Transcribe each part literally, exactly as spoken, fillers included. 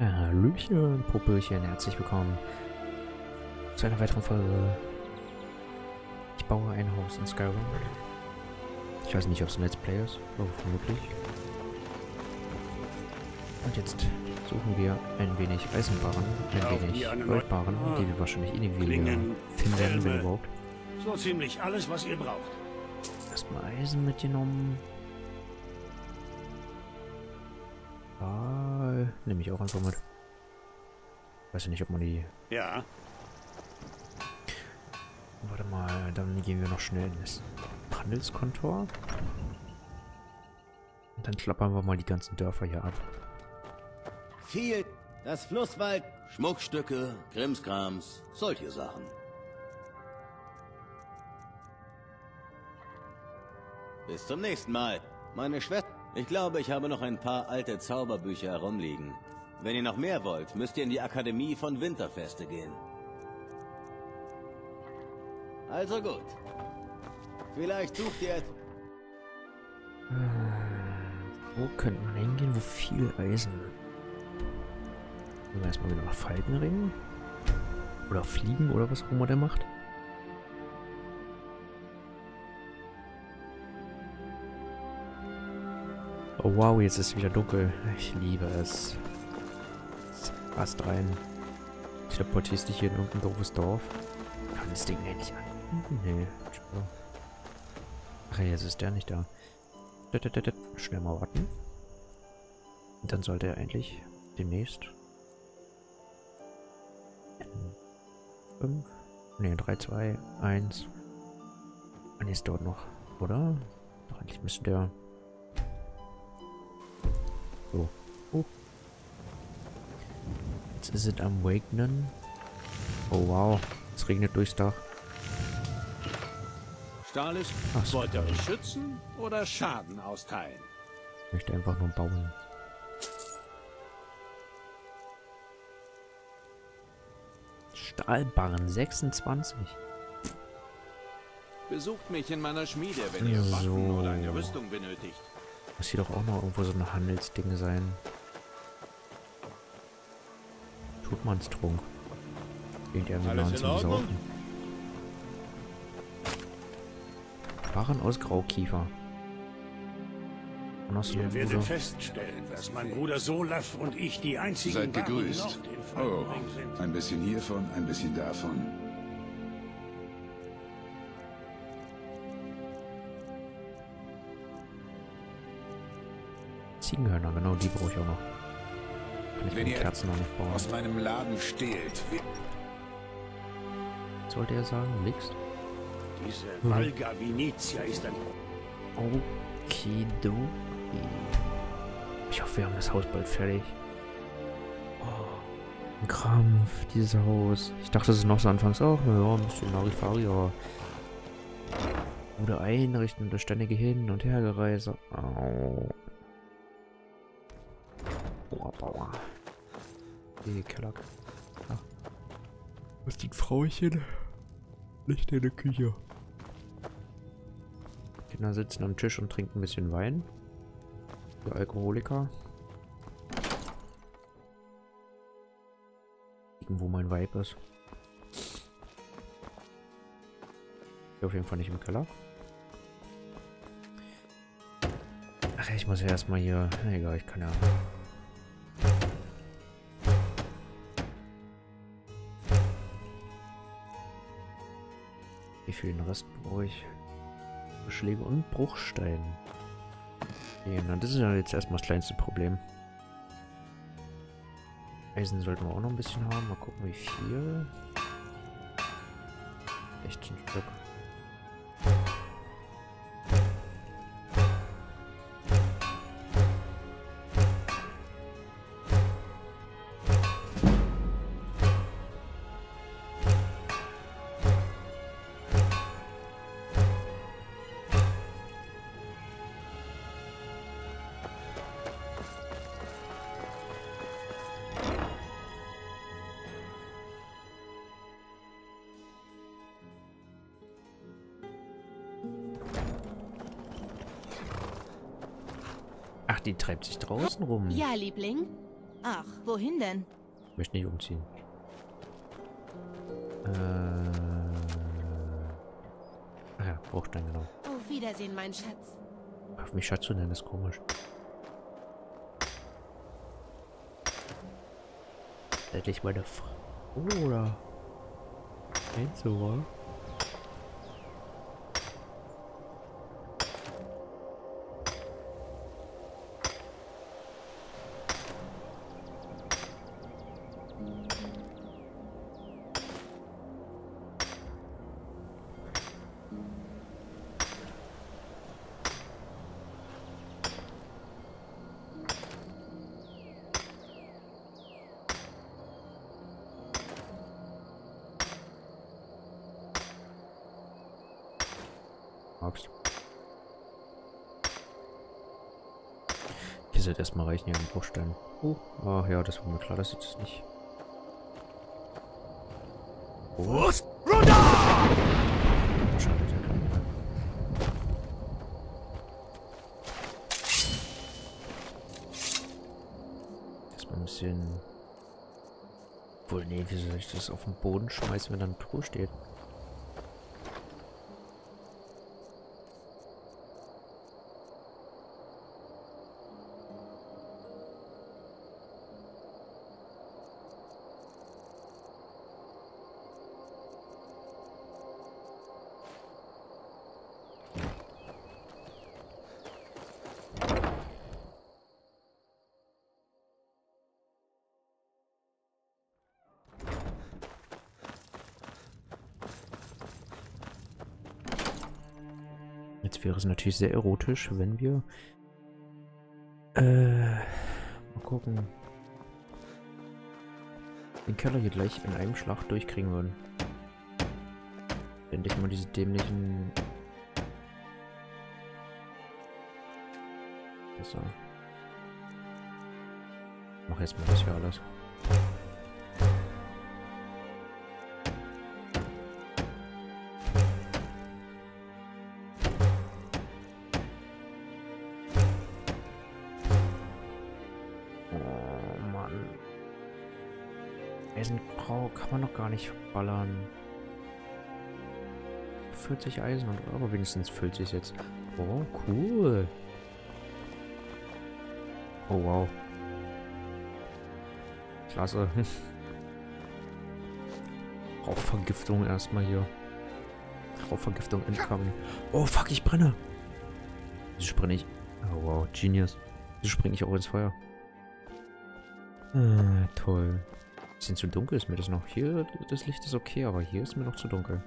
Hallöchen, Popöchen, herzlich willkommen zu einer weiteren Folge. Ich baue ein Haus in Skyrim. Ich weiß nicht, ob es ein Let's Play ist, aber vermutlich. Und jetzt suchen wir ein wenig Eisenbarren, ein wenig Goldbarren, die wir wahrscheinlich individuell finden werden, wenn überhaupt. So ziemlich alles, was ihr braucht. Erstmal Eisen mitgenommen. Ah, nehme ich auch einfach mit. Weiß ja nicht, ob man die... Ja. Warte mal, dann gehen wir noch schnell in das Handelskontor. Und dann klappern wir mal die ganzen Dörfer hier ab. Viel, das Flusswald, Schmuckstücke, Krimskrams, solche Sachen. Bis zum nächsten Mal. Meine Schwester... Ich glaube, ich habe noch ein paar alte Zauberbücher herumliegen. Wenn ihr noch mehr wollt, müsst ihr in die Akademie von Winterfeste gehen. Also gut. Vielleicht sucht ihr... Wo könnte man hingehen, wo viel Eisen... Gehen wir erstmal wieder nach Falkenring. Oder Fliegen oder was auch immer der macht. Oh wow, jetzt ist es wieder dunkel. Ich liebe es. Rast rein. Teleportierst dich hier in irgendein doofes Dorf. Kann das Ding nicht an? Nee. Ach ja, jetzt ist der nicht da. Schnell mal warten. Und dann sollte er eigentlich demnächst fünf, ne, drei, zwei, eins. Und ist dort noch, oder? Doch, eigentlich müsste der... So. Oh. Jetzt ist es am Wagnen. Oh wow. Es regnet durchs Dach. Stahl ist... Ach so. Wollt ihr euch schützen oder Schaden austeilen? Ich möchte einfach nur bauen. Stahlbarren sechsundzwanzig. Besucht mich in meiner Schmiede, wenn ihr So. Waffen oder eine Rüstung benötigt. Muss hier doch auch noch irgendwo so ein Handelsding sein. Tut man's Trunk. Irgendein Alles in Ordnung? Barren aus Graukiefer. Und noch so Ihr werdet so feststellen, dass mein Bruder Solaf und ich die einzigen Seid wahren gegrüßt. Nord in Oh, Falkenring sind. ein bisschen hiervon, ein bisschen davon. Ziegenhörner, genau, die brauche ich auch noch. Kann ich Wenn die ihr Kerzen noch nicht bauen. aus meinem Laden stehlt, wie... Sollte er sagen, nix? Diese Hm. Valga Vinizia ist ein... Okidoki. Ich hoffe, wir haben das Haus bald fertig. Oh, ein Krampf, dieses Haus. Ich dachte, es ist noch so anfangs auch, naja, ein bisschen Larifari, aber... Wurde einrichten, das ständige Hin- und Hergereise. Au. Boah, Bauer. Die Keller. Ach. Was ist die Frauchen? Nicht in der Küche. Kinder sitzen am Tisch und trinken ein bisschen Wein. Der Alkoholiker. Wo mein Weib ist. Hier auf jeden Fall nicht im Keller. Ach ja, ich muss ja erstmal hier. Na egal, ich kann ja. Wie viel Rest brauche ich? Beschläge und Bruchstein. Okay, na, das ist ja jetzt erstmal das kleinste Problem. Eisen sollten wir auch noch ein bisschen haben. Mal gucken, wie viel. sechzehn Stück. Ach, die treibt sich draußen rum. Ja, Liebling. Ach, wohin denn? Ich möchte nicht umziehen. Äh. Ach ja, Bruchstein, genau. Auf Wiedersehen, mein Schatz. Auf mich Schatz zu nennen, ist komisch. Endlich meine Frau. Oder? Enzo, wa? Axt. Hier sollte erstmal reichen, hier einen Bruchstein. Oh, ach ja, das war mir klar, dass ich das nicht. Oh. Schade, der kann nicht. Erstmal ein bisschen. Wohl, nee, wie soll ich das auf den Boden schmeißen, wenn da eine Truhe steht? Jetzt wäre es natürlich sehr erotisch, wenn wir äh, mal gucken, den Keller hier gleich in einem Schlag durchkriegen würden. Endlich mal diese dämlichen so. Mach jetzt mal das hier alles. Eisengrau kann man noch gar nicht ballern. vierzig Eisen und aber wenigstens füllt sich jetzt. Oh, cool. Oh, wow. Klasse. Rauchvergiftung erstmal hier. Rauchvergiftung incoming. Oh, fuck, ich brenne. Wieso springe ich? Oh, wow, Genius. Wieso springe ich auch ins Feuer? Ah, toll. Bisschen zu dunkel ist mir das noch. Hier, das Licht ist okay, aber hier ist mir noch zu dunkel.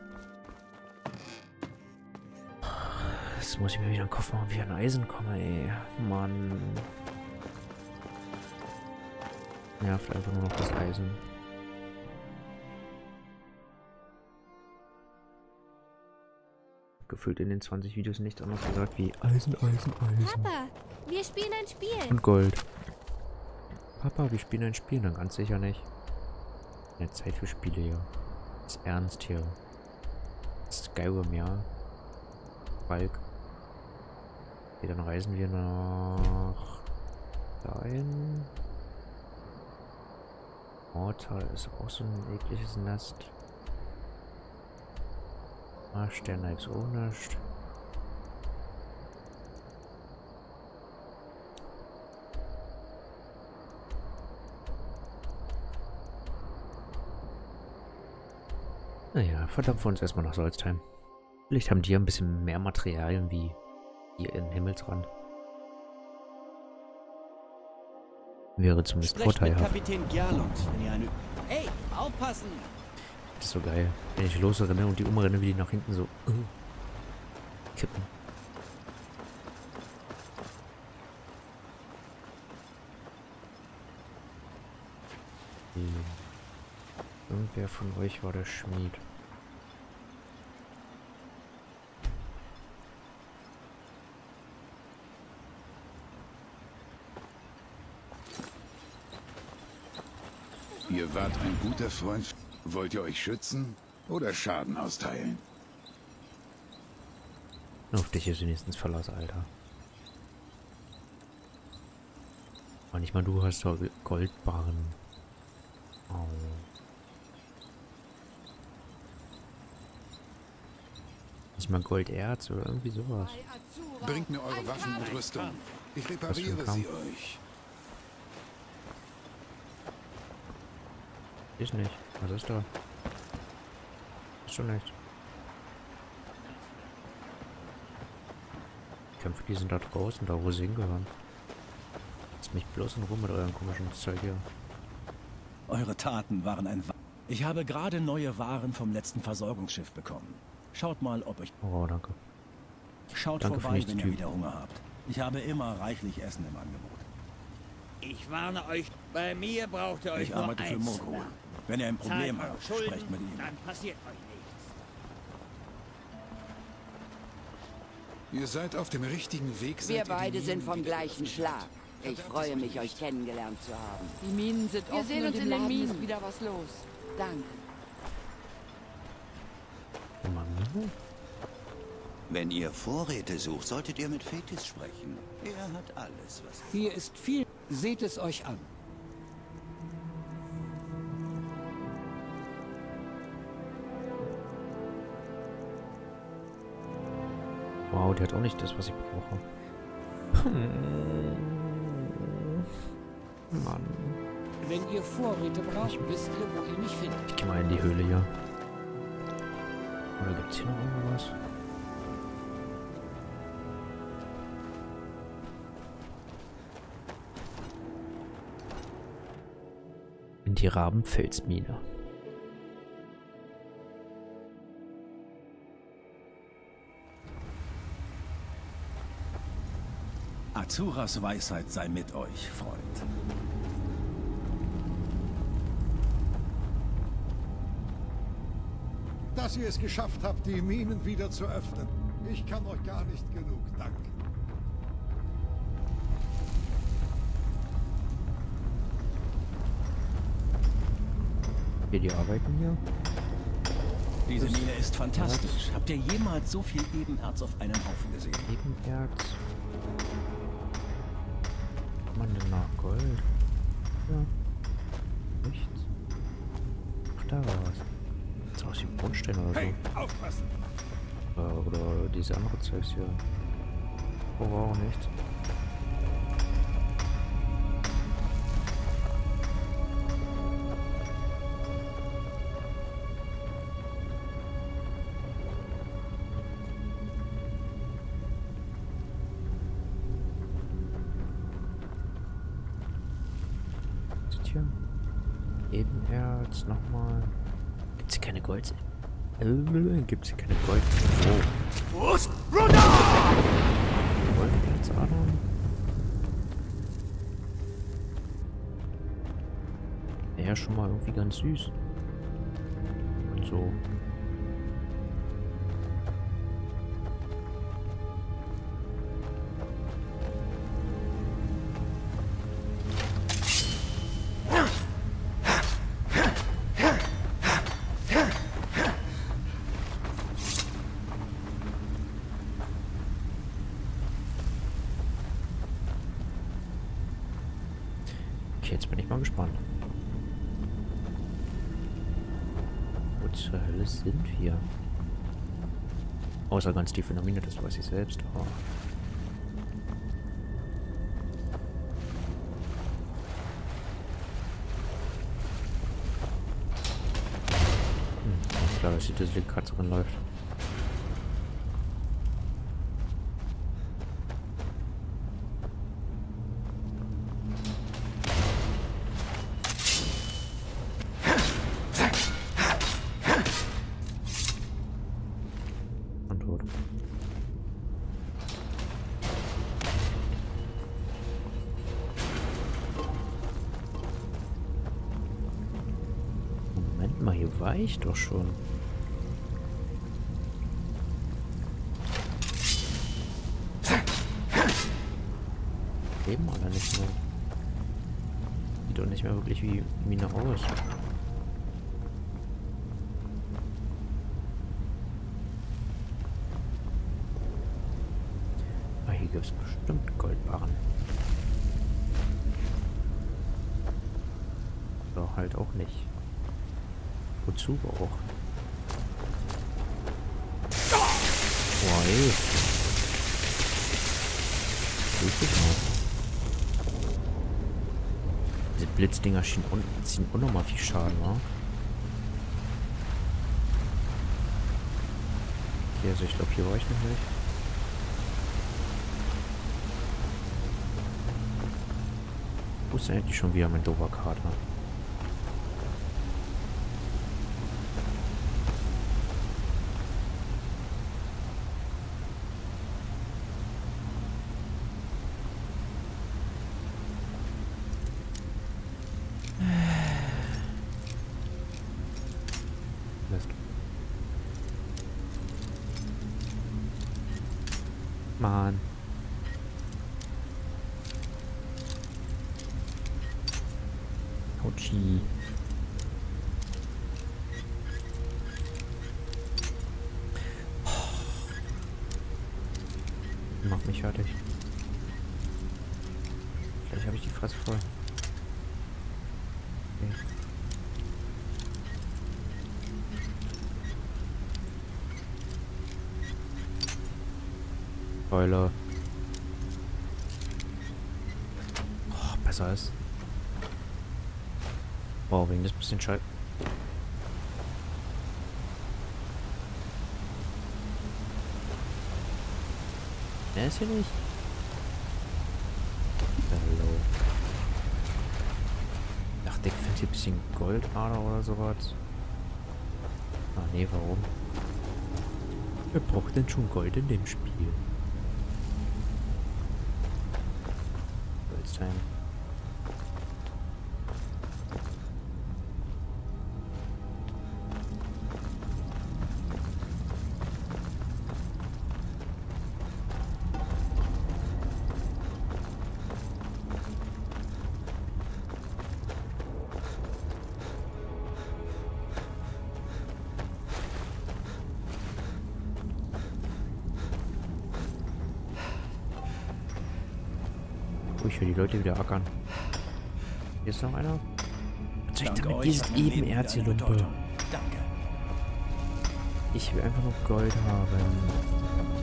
Jetzt muss ich mir wieder einen Kopf machen, wie ich an Eisen komme, ey. Mann. Ja, vielleicht einfach nur noch das Eisen. Gefühlt in den zwanzig Videos nichts anderes gesagt wie Eisen, Eisen, Eisen. Papa, wir spielen ein Spiel. Und Gold. Papa, wir spielen ein Spiel, dann ganz sicher nicht. Keine Zeit für Spiele hier. Ist ernst hier. Skyrim, ja. Balk. Okay, dann reisen wir nach dahin. Mortal ist auch so ein ekliges Nest. Ah, Sterne ist auch nicht. Naja, verdampfen wir uns erstmal nach Solstheim. Vielleicht haben die ja ein bisschen mehr Materialien wie hier in Himmelsrand. Wäre zumindest Sprecht mit vorteilhaft. Kapitän Gerlund, wenn ihr eine... Hey, aufpassen! Das ist so geil. Wenn ich losrenne und die umrenne, wie die nach hinten so uh, kippen. Hm. Irgendwer von euch war der Schmied. Ihr wart ein guter Freund. Wollt ihr euch schützen oder Schaden austeilen? Auf dich ist wenigstens Verlass, Alter. Aber nicht mal du hast doch Goldbarren. Oh. Nicht mal Golderz oder irgendwie sowas. Bringt mir eure Waffen und Rüstung. Ich repariere sie euch. Ist nicht. Was ist da? Ist schon nicht. Die Kämpfe, die sind da draußen, da wo sie hingehören. Lasst mich bloß in Ruhe mit eurem komischen Zeug hier. Eure Taten waren ein... Wa ich habe gerade neue Waren vom letzten Versorgungsschiff bekommen. Schaut mal, ob euch... Oh, danke. Schaut Danke für vorbei, nichts, wenn ihr Typ. wieder Hunger habt. Ich habe immer reichlich Essen im Angebot. Ich warne euch, bei mir braucht ihr euch Ich nur arbeite für eins Mogul. nach. Wenn ihr ein Problem Zahlt habt, eure Schulden, sprecht mit ihm. dann passiert euch nichts. Ihr seid auf dem richtigen Weg. Wir seit ihr die beide sind Minen vom wieder gleichen öffnet. Schlag. Ich Verdammt, freue das mich, will euch ich. kennengelernt zu haben. Die Minen sind Wir offen sehen und uns im in den Laden Minen. ist wieder was los. Danke. Mann. Wenn ihr Vorräte sucht, solltet ihr mit Fetis sprechen. Er hat alles, was... Hier ist viel. Seht es euch an. Wow, der hat auch nicht das, was ich brauche. Hm. Mann. Wenn ihr Vorräte braucht, wisst ihr, wo ihr mich findet. Ich geh mal in die Höhle hier. Oder gibt's hier noch irgendwas? In die Rabenfelsmine. Azuras Weisheit sei mit euch, Freund. Dass ihr es geschafft habt, die Minen wieder zu öffnen. Ich kann euch gar nicht genug danken. Hier, die arbeiten hier. Diese Mine ist fantastisch. Habt ihr jemals so viel Ebenerz auf einen Haufen gesehen? Ebenerz. Man denn nach Gold? Ja. Nichts. Ach, da war was. Sieht aus wie Brunnenstein oder so. Hey, aufpassen! Äh, oder diese andere Zeugs hier. Oh, wow, nichts. Hier. Ebenerz nochmal. Gibt's hier keine Gold? Äh, gibt's hier keine Gold? Oh. Goldnerzadern. Ja, schon mal irgendwie ganz süß. Und so. Okay, jetzt bin ich mal gespannt. Wo zur Hölle sind wir? Außer ganz tiefe Mine, das weiß ich selbst. Oh. Hm, klar, dass die Katze drin läuft. Moment mal, hier war ich doch schon. Leben alle nicht mehr. Sieht doch nicht mehr wirklich wie Mine aus. Ah, hier gibt es bestimmt Goldbarren. Oder halt auch nicht. Wozu auch? Boah, ey. Richtig mal. Diese Blitzdinger ziehen auch nochmal viel Schaden, wa? Okay, also ich glaube, hier war ich noch nicht. Wo ist denn endlich schon wieder mein doofer Kater? Mist. Mann. Autschi. Mach mich fertig. Vielleicht habe ich die Fresse voll. Okay. Keule. Oh, besser ist. Wow, wegen das bisschen Schall. Er ist hier nicht. Hallo. Ich dachte, ich finde hier ein bisschen Goldader oder sowas. Ah, nee, warum? Wer braucht denn schon Gold in dem Spiel? Goldstein. Oh, ich höre die Leute wieder ackern. Hier ist noch einer. Was soll ich Dank damit euch dieses hat mein Leben Ebenerz hier, wieder eine Lumpe? Bedeutung. Danke. Ich will einfach nur Gold haben.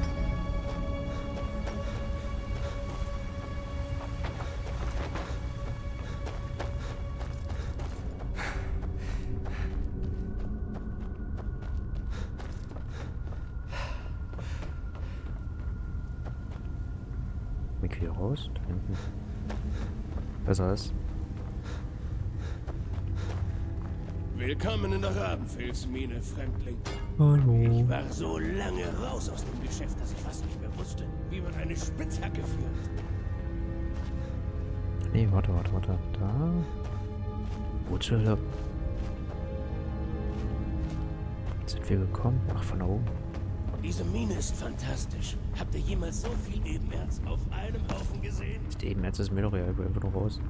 Mich hier raus, da hinten. Besser ist. Willkommen in der Rabenfelsmine, Fremdling. Hallo. Ich war so lange raus aus dem Geschäft, dass ich fast nicht mehr wusste, wie man eine Spitzhacke führt. Nee, warte, warte, warte. Da. Wo zur Hölle? Sind wir gekommen? Ach, von da oben. Diese Mine ist fantastisch. Habt ihr jemals so viel Ebenerz auf einem Haufen gesehen? Das Ebenerz ist mir doch ja einfach nur raus.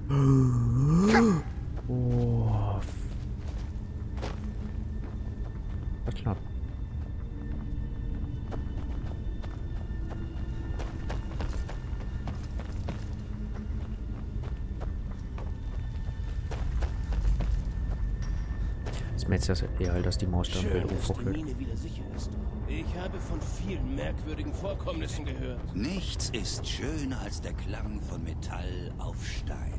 Oh. Das knapp. Ist mir jetzt das egal, dass die Maus da im Bild Schön, dass die rumfuchtelt. Mine wieder sicher ist. Ich habe von vielen merkwürdigen Vorkommnissen gehört. Nichts ist schöner als der Klang von Metall auf Stein.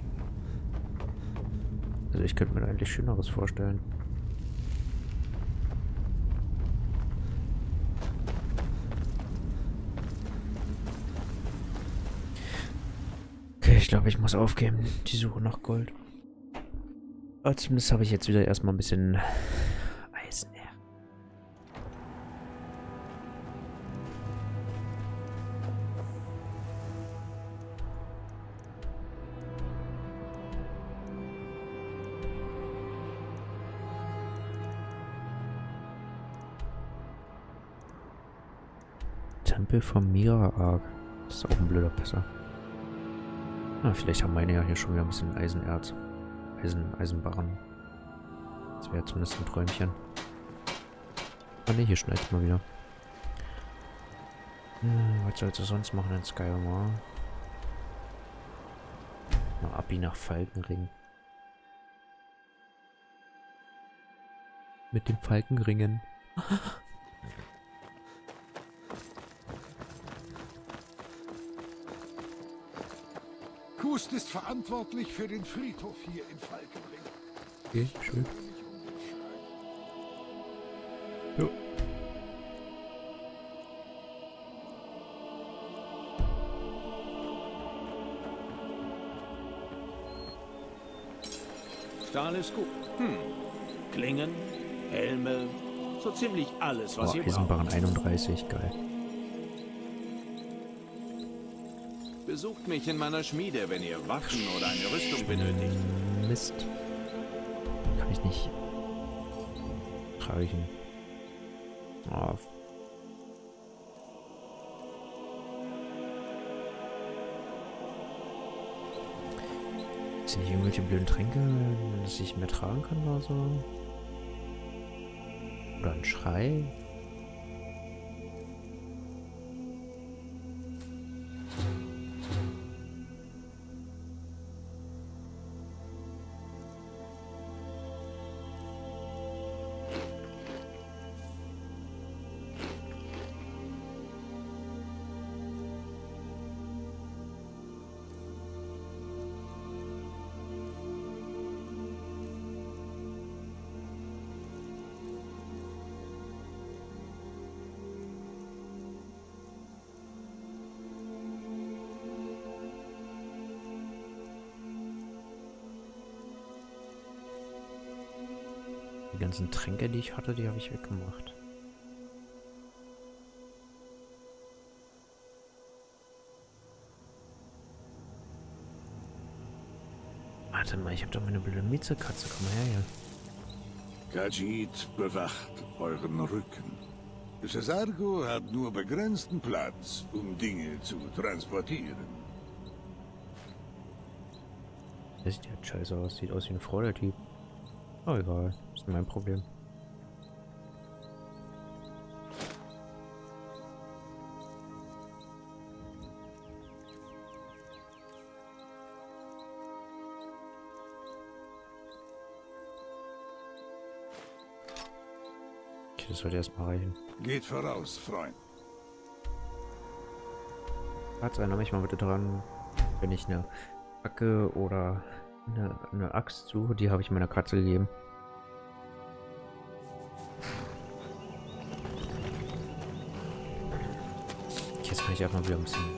Also ich könnte mir da eigentlich Schöneres vorstellen. Okay, ich glaube, ich muss aufgeben. Die Suche nach Gold. Aber zumindest habe ich jetzt wieder erstmal ein bisschen Eisen. Tempel vom Mira-Ark. Das ist auch ein blöder Pisser. Na, vielleicht haben meine ja hier schon wieder ein bisschen Eisenerz. Eisen, Eisenbarren. Das wäre zumindest ein Träumchen. Ah ne, hier schneit es mal wieder. Hm, was sollst du sonst machen in Skyrim? Mal Abi nach Falkenring. Mit dem Falkenringen. Kust ist verantwortlich für den Friedhof hier in Falkenring. Okay, schön. Jo. Stahl ist gut. Hm. Klingen, Helme, so ziemlich alles, was Boah, ihr braucht. Eisenbarren einunddreißig, geil. Besucht mich in meiner Schmiede, wenn ihr Waffen oder eine Rüstung benötigt. Mist. Kann ich nicht. Trage ich ihn. Oh. Sind nicht irgendwelche blöden Tränke, dass ich mehr tragen kann oder so? Oder ein Schrei? Die ganzen Tränke, die ich hatte, die habe ich weggemacht. Warte mal, ich habe doch meine blöde Miezekatze. Komm mal her hier. Khajiit bewacht euren Rücken. Cesargo hat nur begrenzten Platz, um Dinge zu transportieren. Das sieht halt scheiße aus. Sieht aus wie eine Frau, der Typ. Oh, egal. Ist mein Problem. Okay, das sollte erstmal reichen. Geht voraus, Freund. Hat's einer mich mal bitte dran, wenn ich eine Hacke oder eine, eine Axt suche, die habe ich meiner Katze gegeben. Jetzt kann ich einfach wieder ein bisschen.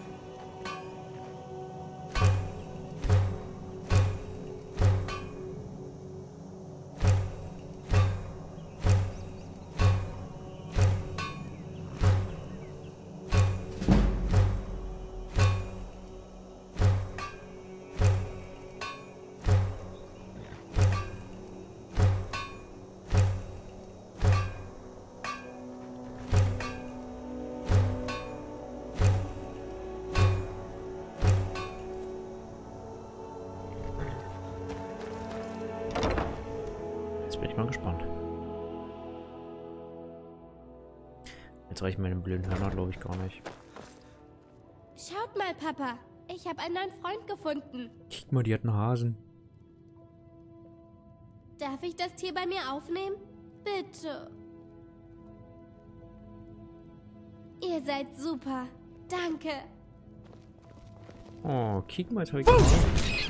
Bin ich mal gespannt. Jetzt reichen meine blöden Hörner, glaube ich, gar nicht. Schaut mal, Papa. Ich habe einen neuen Freund gefunden. Guck mal, die hat einen Hasen. Darf ich das Tier bei mir aufnehmen? Bitte. Ihr seid super. Danke. Oh, kick mal, jetzt habe ich...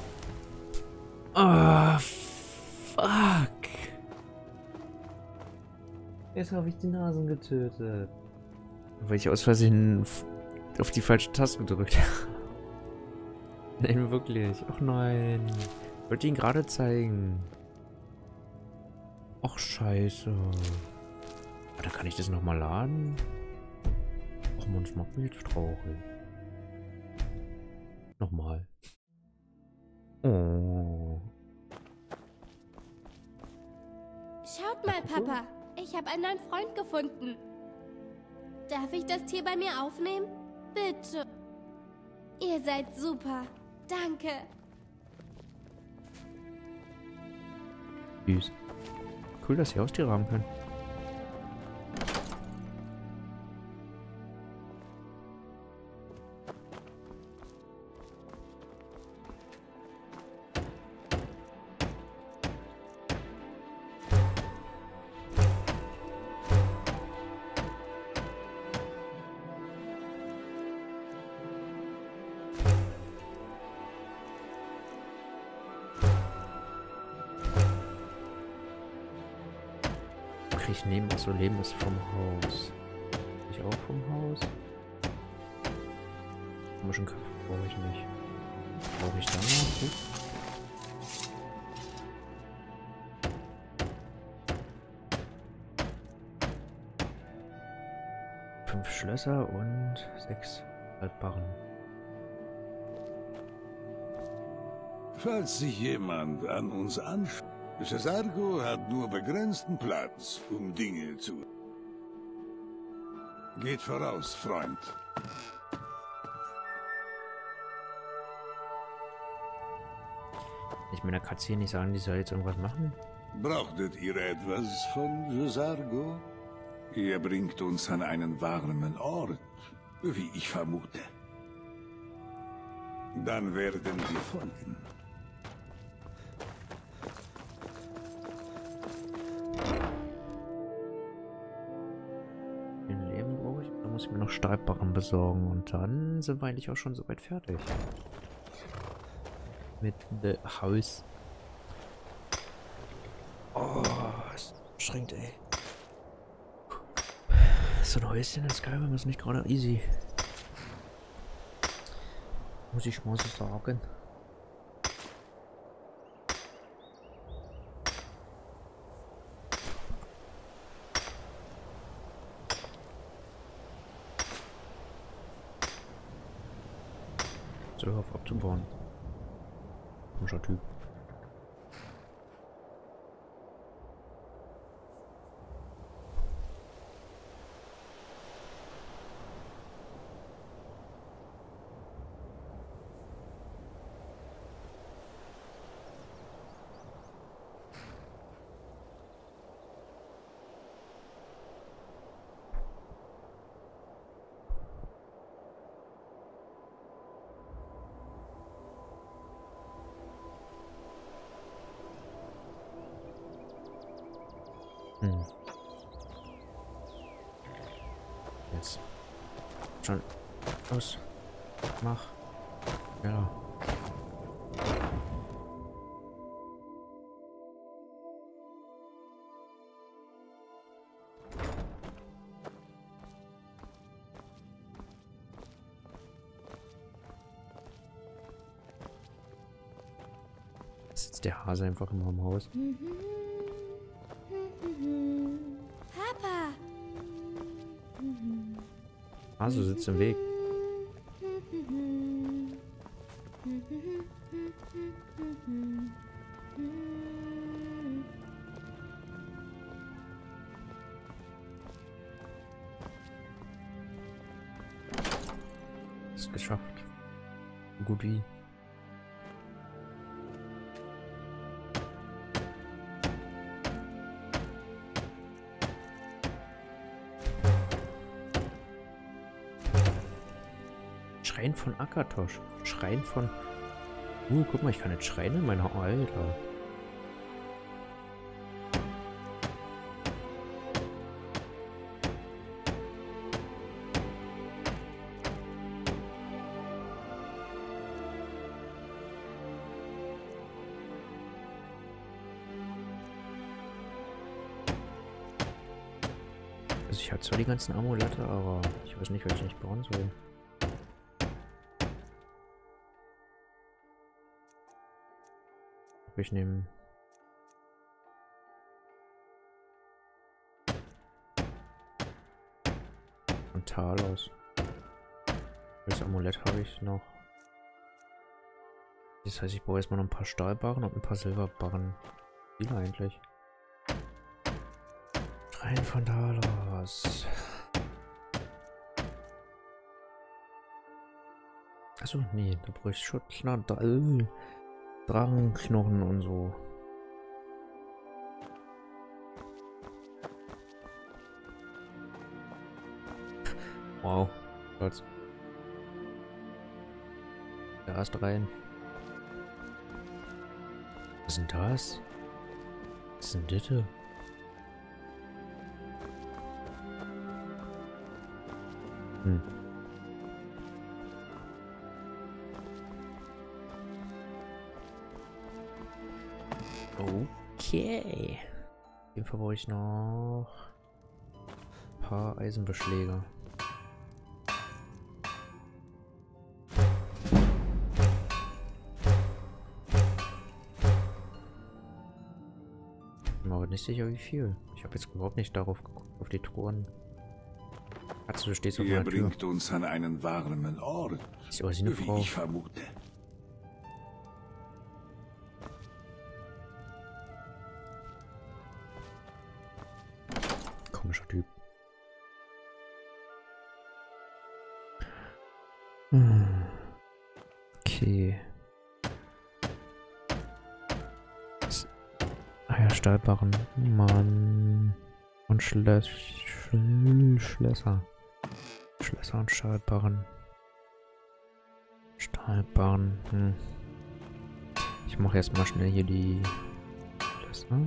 Ah, fuck. Jetzt habe ich den Hasen getötet. Weil ich aus Versehen auf die falsche Taste gedrückt habe. Nein, wirklich. Ach nein. Ich wollte ihn gerade zeigen. Ach, scheiße. Oder kann ich das nochmal laden? Ach man, das macht mich jetzt traurig. Nochmal. Oh. Schaut mal, Papa. Ich habe einen neuen Freund gefunden. Darf ich das Tier bei mir aufnehmen? Bitte. Ihr seid super. Danke. Süß. Cool, dass sie Haustiere haben können. krieg ich neben, achso, Leben ist vom Haus. Ich auch vom Haus? Muschelköpfe brauche ich nicht. Brauche ich da noch? Hm? Fünf Schlösser und sechs Altbarren. Falls sich jemand an uns anschaut, Cesargo hat nur begrenzten Platz, um Dinge zu... Geht voraus, Freund. Ich meiner Katze hier nicht sagen, die soll jetzt irgendwas machen? Brauchtet ihr etwas von Cesargo? Er bringt uns an einen warmen Ort, wie ich vermute. Dann werden wir folgen. Den Leben brauche ich, da muss ich mir noch Stahlbarren besorgen und dann sind wir eigentlich auch schon soweit fertig. Mit dem Haus. Oh, ist anstrengend, ey. So ein Häuschen in Skyrim ist nicht gerade easy. Muss ich mal so sagen. So, auf abzubauen. Komischer Typ. Hm. Jetzt. Schon. Los. Mach. Ja. Sitzt der Hase einfach immer im Haus. Papa! Hase sitzt im Weg. Ist geschafft. Gut wie. Schrein von Akatosh. Schrein von... Uh, guck mal, ich kann jetzt schreien in meiner... Alter. Also ich habe zwar die ganzen Amulette, aber ich weiß nicht, was ich nicht bauen soll. Ich nehme und Talos. Das Amulett habe ich noch. Das heißt, ich brauche erstmal noch ein paar Stahlbarren und ein paar Silberbarren. Viele eigentlich. Schrein von Talos. Achso, nee, da brauche ich Schutzler. Da, äh. Drachenknochen und so. Wow. Platz. Erst rein. Was ist denn das? Was ist denn das? Hm. Okay. Jeden Fall brauche ich noch ein paar Eisenbeschläge. Ich bin mir aber nicht sicher, wie viel. Ich habe jetzt überhaupt nicht darauf geguckt, auf die Truhen. Also, du stehst auf Ihr meiner Tür. bringt uns an einen warmen Ort, Ist aber sie eine wie Frau. ich vermute. Komischer Typ. Hm. Okay. S- Ah ja, Stahlbarren. Mann. Und Schlös Schl Schlösser. Schlösser und Stahlbarren. Stahlbarren. Hm. Ich mache erstmal schnell hier die Schlösser.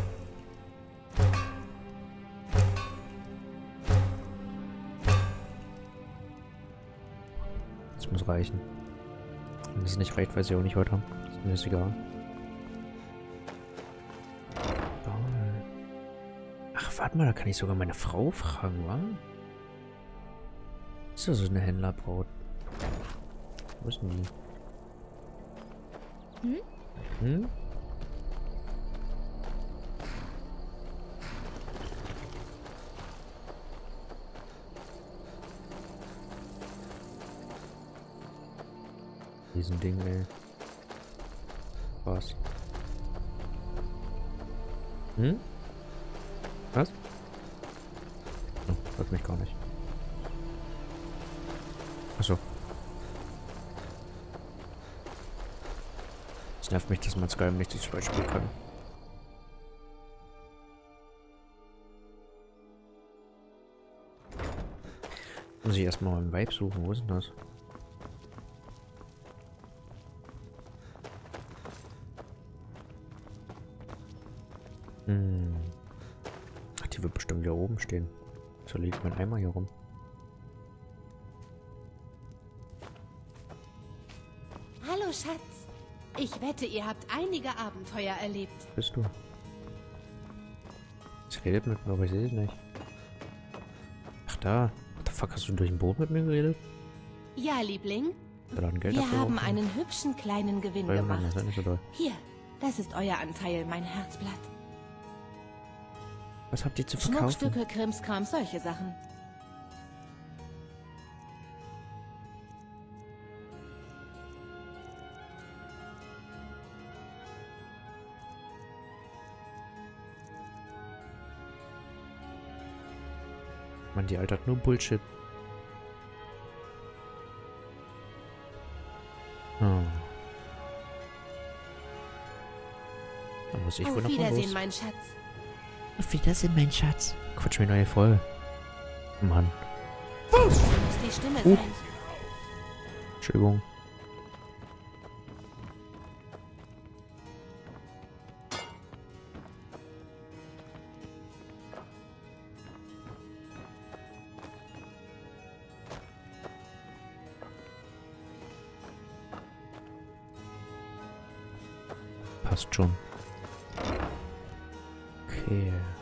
Das muss reichen. Wenn es nicht reicht, weiß ich auch nicht weiter. Das ist mir jetzt egal. Ach, warte mal, da kann ich sogar meine Frau fragen, wa? Ist ja so eine Händlerbraut. Wo ist denn die? Hm? Hm? Diesen Ding, ey. Was? Hm? Was? Oh, hört mich gar nicht. Achso. Es nervt mich, dass man Skyrim nicht zu zweit spielen kann. Muss ich erstmal einen Vibe suchen, wo ist denn das? Hm. Ach, die wird bestimmt hier oben stehen. So liegt mein Eimer hier rum. Hallo, Schatz. Ich wette, ihr habt einige Abenteuer erlebt. Bist du? Sie redet mit mir, aber ich sehe es nicht. Ach da. What the fuck, hast du durch ein Boot mit mir geredet? Ja, Liebling. Da laden Geld Wir abgeworfen. haben einen hübschen kleinen Gewinn Oh, Mann, gemacht. das ist nicht so doll. Hier, das ist euer Anteil, mein Herzblatt. Was habt ihr zu verkaufen? Schmuckstücke, Krimskrams, solche Sachen. Mann, die Alte hat nur Bullshit. Oh. Da muss ich wohl Auf noch mal Wiedersehen, los. mein Schatz. Auf Wiedersehen, mein Schatz. Quatsch, mir neue Folge. Mann. Das muss die Stimme Uh. sein. Entschuldigung. Passt schon. Okay.